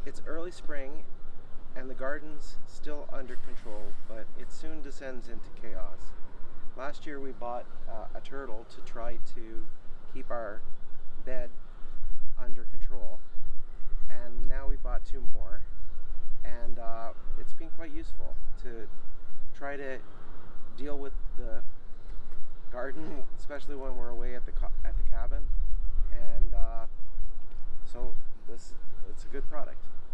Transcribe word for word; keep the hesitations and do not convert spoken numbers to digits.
It's early spring and the garden's still under control, but it soon descends into chaos. Last year we bought uh, a turtle to try to keep our bed under control, and now we bought two more, and uh, it's been quite useful to try to deal with the garden, especially when we're away at the at the cabin, and uh, so this it's a good product.